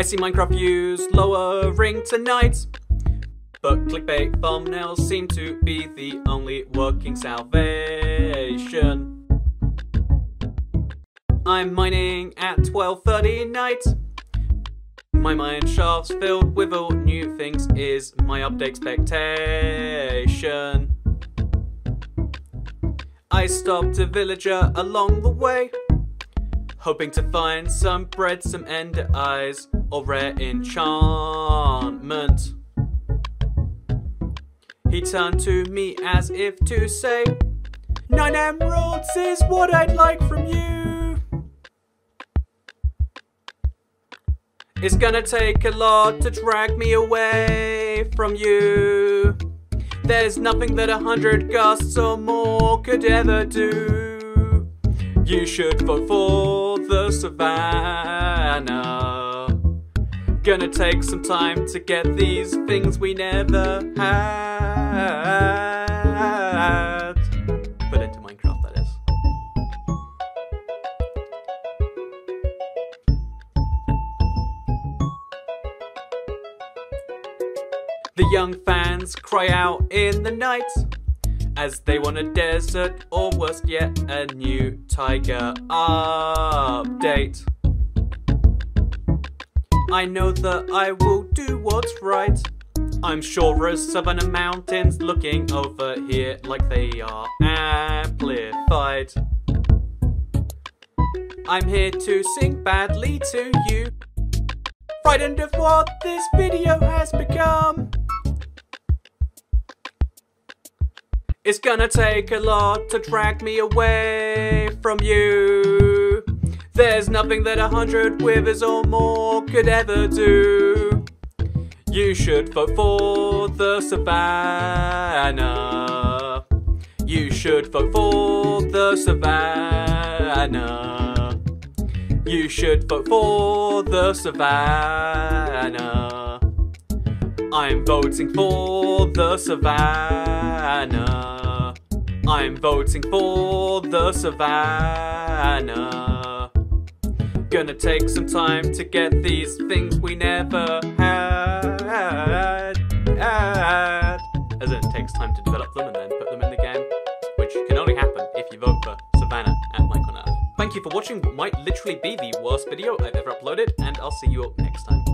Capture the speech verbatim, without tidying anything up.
see Minecraft views lowering tonight, but clickbait thumbnails seem to be the only working salvation. I'm mining at twelve thirty night. My mine shafts filled with all new things is my update expectation. I stopped a villager along the way, hoping to find some bread, some ender eyes, or rare enchantment. He turned to me as if to say, "Nine emeralds is what I'd like from you." It's gonna take a lot to drag me away from you. There's nothing that a hundred gusts or more could ever do. You should vote for the Savanna. Gonna take some time to get these things we never had. Put into Minecraft, that is. The young fans cry out in the night as they want a desert, or worse yet, a new tiger update. I know that I will do what's right. I'm sure as Savanna mountains looking over here like they are amplified. I'm here to sing badly to you, frightened of what this video has become. It's gonna take a lot to drag me away from you. There's nothing that a hundred withers or more could ever do. You should vote for the Savanna. You should vote for the Savanna. You should vote for the Savanna. I'm voting for the Savanna. I'm voting for the Savanna. Gonna take some time to get these things we never had. had. As in, it takes time to develop them and then put them in the game, which can only happen if you vote for Savanna at Minecraft. Thank you for watching what might literally be the worst video I've ever uploaded, and I'll see you all next time.